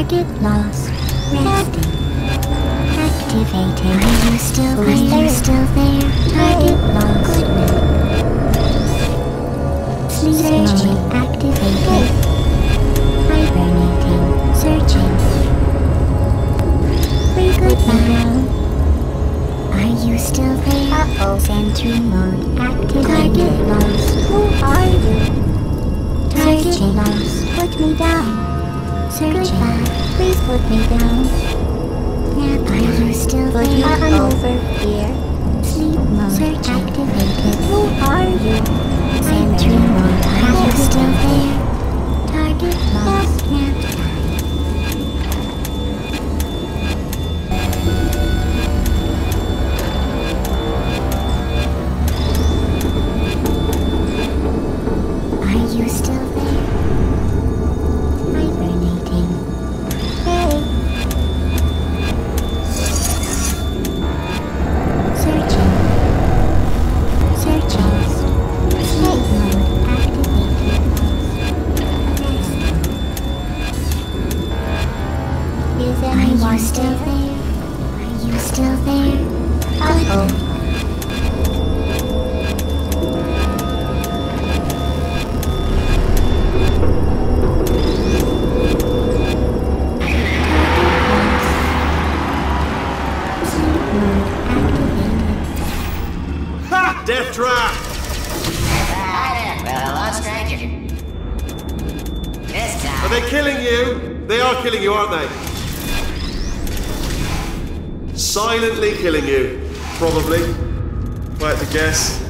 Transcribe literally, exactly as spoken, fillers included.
Target lost. Resting. Activating. Are you still there? Are you still there? Target lost. Sleep mode activated. Hibernating. Searching. Goodbye. Are you still there? Uh-oh. Sentry mode activated. Target lost. Who are you? Target lost. Put me down. Searching. Goodbye. Please put me down. Nap. Are you still there? I'm over here. Sleep mode. Search activated. Who are you? Sentry mode. Are you still there? Target lost. Nap time. Are you still there? Hibernating. Hey. Searching. Searching. Sleep mode activated. Resting. Is anyone still there? Are you still there? Uh-oh. Death trap! Hi there, fellow stranger. This time... Are they killing you? They are killing you, aren't they? Silently killing you. Probably. If I had to guess.